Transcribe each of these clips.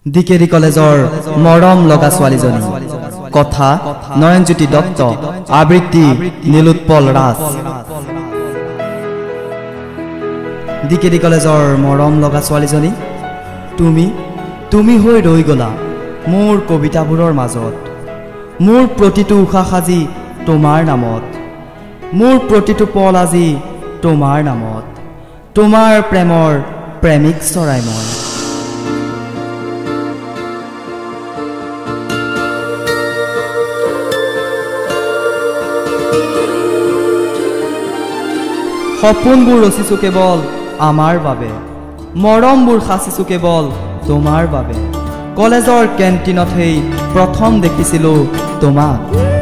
DKD কলেজৰ মৰম লগা ছোৱালীজনী কথা নয়নজ্যোতি দত্ত আবৃত্তি নীলোৎপল ৰাজ ডিকেডি কলেজৰ মৰম লগা ছোৱালীজনী তুমি হৈ ৰৈ গলা মোৰ কবিতাবোৰৰ মাজত মোৰ প্ৰতিটো উশাহ আজি তোমাৰ নামত মোৰ প্ৰতিটো পল আজি তোমাৰ নামত তোমাৰ প্ৰেমৰ প্ৰেমিক চৰাই মই সপোনবোৰ ৰচিছো কেৱল আমাৰ বাবে মৰমবোৰ সাচিছো কেৱল তোমাৰ বাবে কলেজৰ কেণ্টিনত হেই প্ৰথম দেখিছিলো তোমাক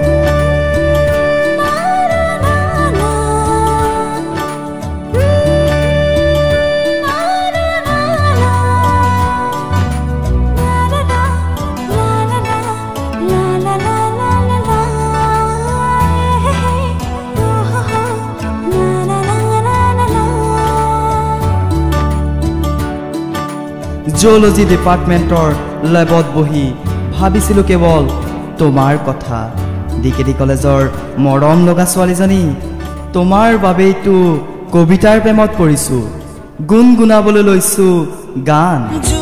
জিঅ'লজি ডিপাৰ্টমেণ্টৰ লেবত বহি ভাবিছিলো কেৱল তোমাৰ কথা ডিকেডি কলেজৰ মৰম লগা ছোৱালীজনী তোমাৰ বাবেইতো কবিতাৰ প্ৰেমত পৰিছো গুণগুণাবলৈ লৈছো গান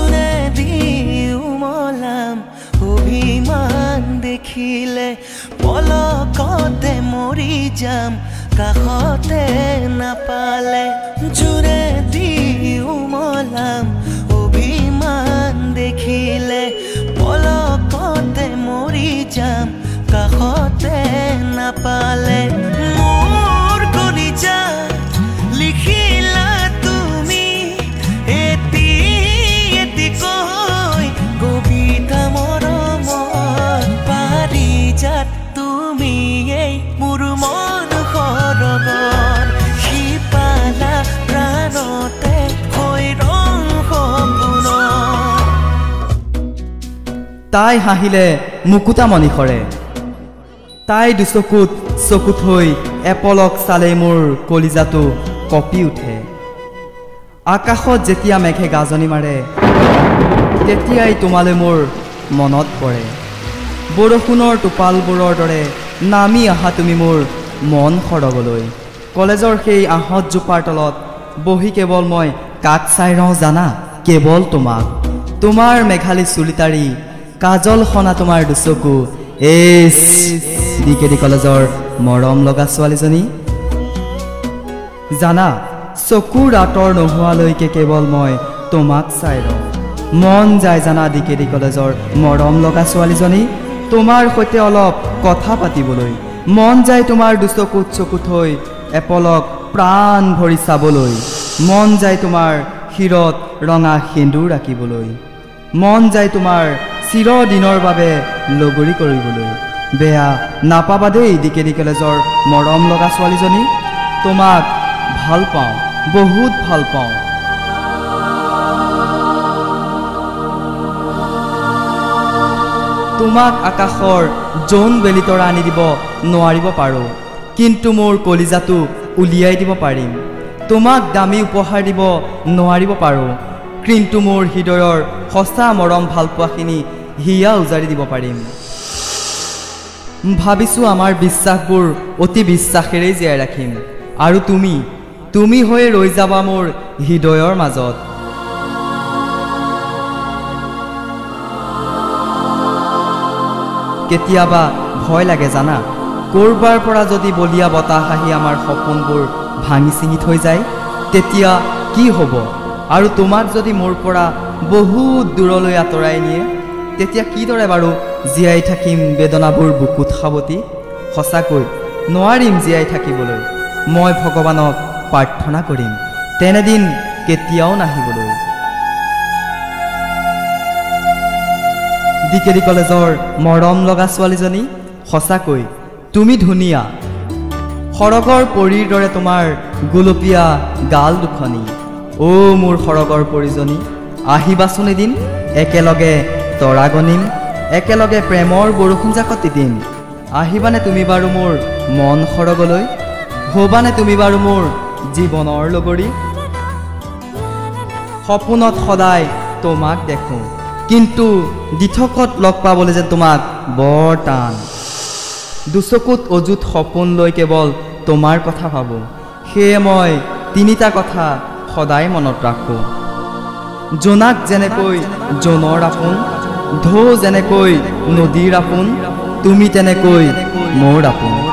অভিমান দেখিলে পলকতে মৰি যাম কাষতে নাপালে জোৰে দি উমলাম অভিমান দেখিলে পলকতে মৰি যাম কাষতে নাপালে মোৰ কলিজা লিখিলা তুমি এটি এটি কৈ কবিতা মৰমত পাৰি যাত তুমি এই মোৰ মন সৰগৰ সিপালা প্ৰাণতে হৈ ৰং সপোন তাই হাঁহিলে মুকুতা মণিখৰে তাই দুচকুত চকুত হৈ এপলক চালে মোৰ কলিজাটো কঁপি উঠে আকাশত যেতিয়া মেঘে গাজনি মাৰে তেতিয়াই তোমালৈ মোৰ মনত পৰে বৰষুণৰ টোপালবোৰৰ দৰে নামি আহা তুমি মোৰ মন সৰগলৈ কলেজৰ সেই আহঁতজোপাৰ তলত বহি কেৱল মই কাক চাই ৰওঁ জানা কেৱল তোমাক তোমাৰ মেঘালী চুলিতাৰী কাজল সনা তোমাৰ দুচকু ডিকেডি কলেজৰ মৰম লগা ছোৱালীজনী জানা চকুৰ আঁতৰ নোহোৱালৈকে কেৱল মই তোমাক চাই ৰওঁ মন যায় জানা ডিকেডি কলেজৰ মৰম লগা ছোৱালীজনী তোমাৰ সৈতে অলপ কথা পাতিবলৈ মন যায় তোমাৰ দুচকুত চকুত হৈ এপলক প্ৰাণ ভৰি চাবলৈ মন যায় তোমাৰ শিৰত ৰঙা সেন্দুৰ ৰাখিবলৈ মন যায় তোমাৰ চিৰদিনৰ বাবে লগৰী কৰিবলৈ বেয়া নাপাবা দেই ডিকেডি কলেজৰ মৰম লগা ছোৱালীজনী তোমাক ভাল পাওঁ বহুত ভাল পাওঁ তোমাক আকাশৰ জোন বেলিতৰা আনি দিব নোৱাৰিব পাৰোঁ কিন্তু মোৰ কলিজাটো উলিয়াই দিব পাৰিম তোমাক দামী উপহাৰ দিব নোৱাৰিব পাৰোঁ কিন্তু মোৰ হৃদয়ৰ সঁচা মৰম ভালপোৱাখিনি হিয়া উজাৰি দিব পাৰিম ভাবিছোঁ আমাৰ বিশ্বাসবোৰ অতি বিশ্বাসেৰেই জীয়াই ৰাখিম আৰু তুমি হৈ ৰৈ যাবা মোৰ হৃদয়ৰ মাজত কেতিয়াবা ভয় লাগে জানা ক'ৰবাৰ পৰা যদি বলিয়া বতাহ আহি আমাৰ সপোনবোৰ ভাঙি ছিঙি থৈ যায় তেতিয়া কি হ'ব আৰু তোমাক যদি মোৰ পৰা বহুত দূৰলৈ আঁতৰাই নিয়ে তেতিয়া কিদৰে বাৰু জীয়াই থাকিম বেদনাবোৰ বুকুত সাৱটি সঁচাকৈ নোৱাৰিম জীয়াই থাকিবলৈ মই ভগৱানক প্ৰাৰ্থনা কৰিম তেনেদিন কেতিয়াও নাহিবলৈ ডিকেডি কলেজৰ মৰম লগা ছোৱালীজনী সঁচাকৈ তুমি ধুনীয়া সৰগৰ পৰীৰ দৰে তোমাৰ গোলপীয়া গাল দুখনি মোৰ সৰগৰ পৰীজনী আহিবাচোন এদিন একেলগে তৰা গনিম একেলগে প্ৰেমৰ বৰষুণ জাকত দিম আহিবানে তুমি বাৰু মোৰ মন সৰগলৈ হ'বানে তুমি বাৰু মোৰ জীৱনৰ লগৰী সপোনত সদায় তোমাক দেখোঁ কিন্তু দিঠকত লগ পাবলৈ যে তোমাক বৰ টান দুচকুত অযুত সপোন লৈ কেৱল তোমাৰ কথা ভাবোঁ সেয়ে মই তিনিটা কথা সদায় মনত ৰাখোঁ জোনাক যেনেকৈ জোনৰ আপোন ঢৌ যেনেকৈ নদীৰ আপোন তুমি তেনেকৈ মোৰ আপোন